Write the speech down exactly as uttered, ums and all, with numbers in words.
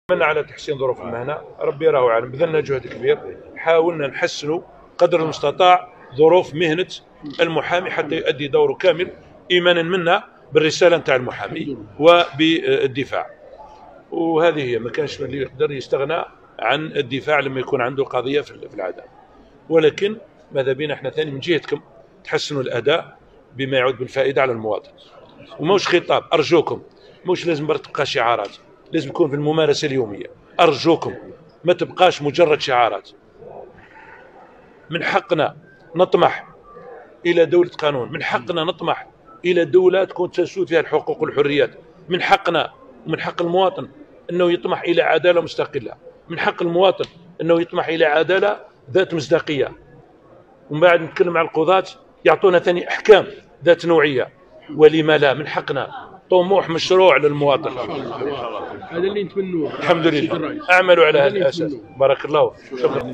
من على تحسين ظروف المهنة، ربي راهو عالم، بذلنا جهد كبير، حاولنا نحسنوا قدر المستطاع ظروف مهنة المحامي حتى يؤدي دوره كامل إيمانا منا بالرسالة نتاع المحامي وبالدفاع. وهذه هي، ما كانش اللي يقدر يستغنى عن الدفاع لما يكون عنده قضية في العدالة. ولكن ماذا بينا احنا ثاني من جهتكم تحسنوا الأداء بما يعود بالفائدة على المواطن. وموش خطاب، أرجوكم، موش لازم تبقى شعارات، لازم يكون في الممارسة اليومية. أرجوكم ما تبقاش مجرد شعارات. من حقنا نطمح إلى دولة قانون، من حقنا نطمح إلى دولة تكون تسود فيها الحقوق والحريات، من حقنا ومن حق المواطن أنه يطمح إلى عدالة مستقلة، من حق المواطن أنه يطمح إلى عدالة ذات مصداقية. ومن بعد نتكلم عن القضاة يعطونا ثاني أحكام ذات نوعية، ولما لا، من حقنا طموح مشروع للمواطن. هذا اللي نتمنوه. الحمد لله، اعملوا على هذا الأساس. بارك الله. شكرا.